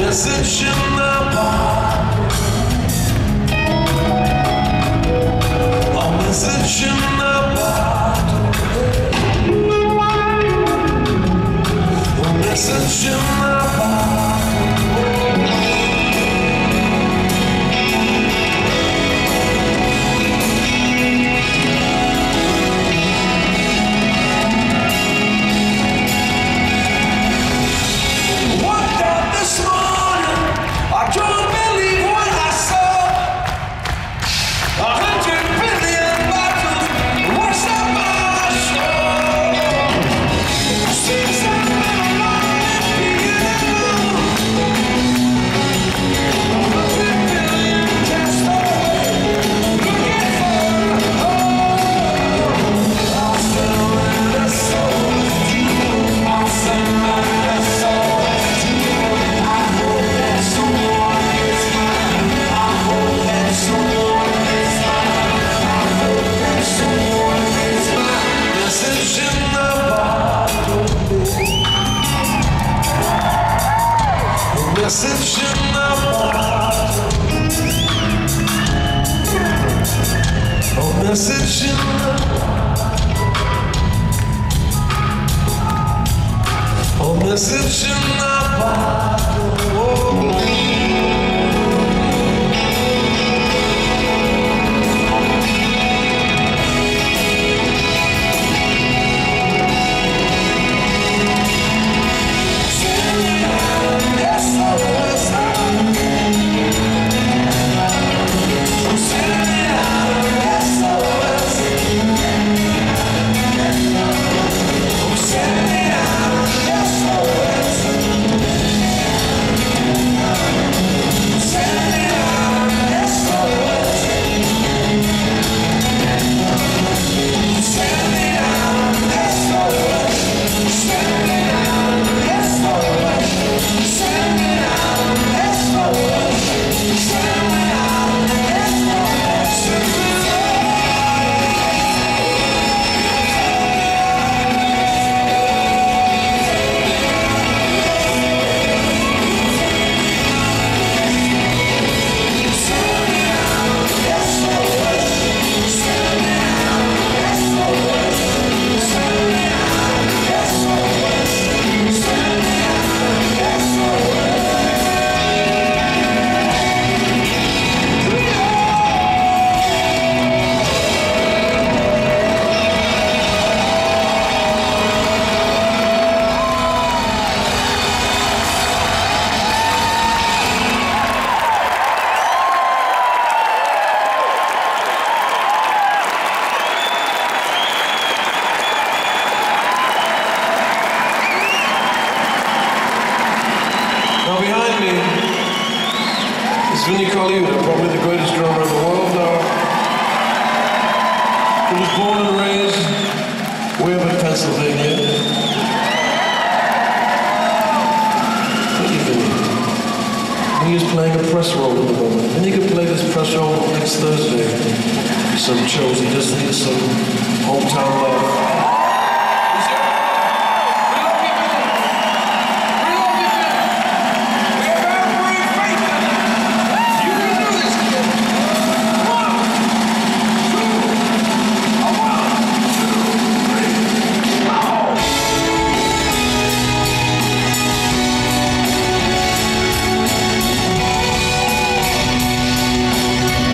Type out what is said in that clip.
message in the bottle. A message in the bottle. A message in the bottle. Message in the bottle. Oh, message in the bottle. Oh, message in the bottle. Oh. Now behind me is Vinnie Colaiuta, probably the greatest drummer in the world. He was born and raised way up in Pennsylvania. Thank you, Vinnie. He is playing a press roll at the moment. And he could play this press roll next Thursday. Some shows. He just needs some hometown love.